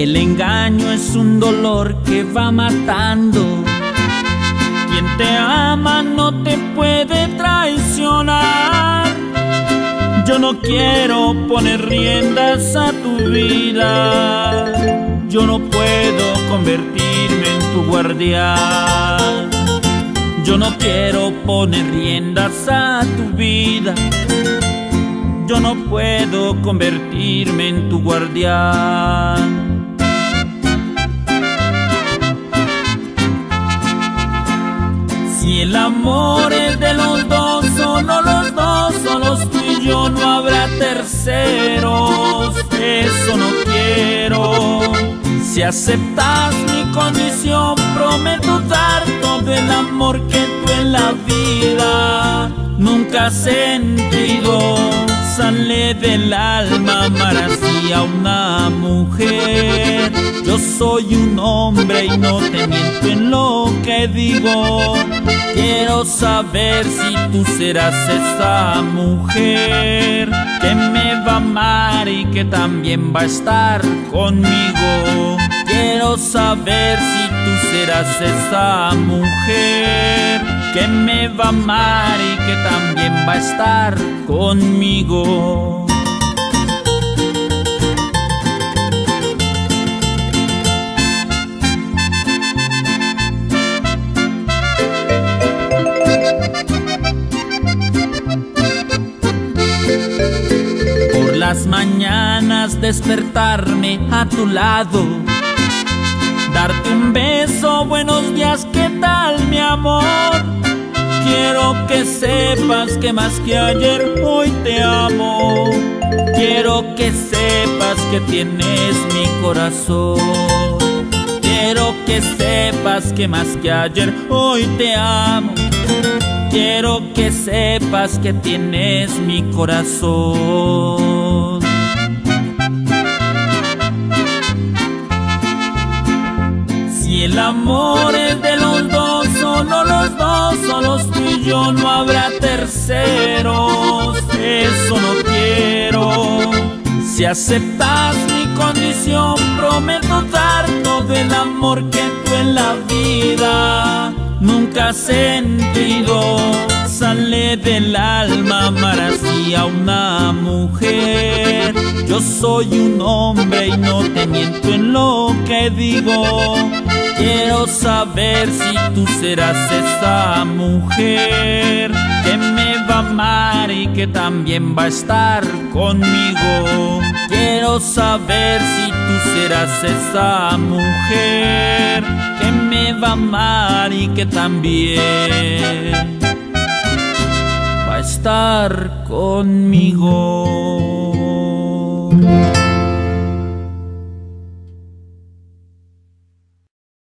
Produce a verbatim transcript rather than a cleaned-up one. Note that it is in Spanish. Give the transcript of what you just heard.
El engaño es un dolor que va matando. Quien te ama no te puede traicionar. Yo no quiero poner riendas a tu vida. Yo no puedo convertirme en tu guardián. Yo no quiero poner riendas a tu vida. Yo no puedo convertirme en tu guardián. Si el amor es de los dos, solo los dos, solos tú y yo, no habrá terceros. Eso no quiero. Si aceptas mi condición, prometo dar todo el amor que tú en la vida nunca has sentido. Sale del alma amar así a una mujer. Yo soy un hombre y no te miento en lo que digo. Quiero saber si tú serás esa mujer que me va a amar y que también va a estar conmigo. Quiero saber si tú serás esa mujer que me va a amar y que también va a estar conmigo. Por las mañanas despertarme a tu lado, darte un beso, buenos días, ¿qué tal mi amor? Quiero que sepas que más que ayer hoy te amo. Quiero que sepas que tienes mi corazón. Quiero que sepas que más que ayer hoy te amo. Quiero que sepas que tienes mi corazón. Si el amor es de los dos, solo los dos, solos tú y yo, no habrá terceros. Eso no quiero. Si aceptas mi condición, prometo dar todo el amor que tú en la vida nunca has sentido. Sale del alma amar así a una mujer. Yo soy un hombre y no te miento en lo que digo. Quiero saber si tú serás esa mujer que me va a amar y que también va a estar conmigo. Quiero saber si tú serás esa mujer que me va a amar y que también va a estar conmigo.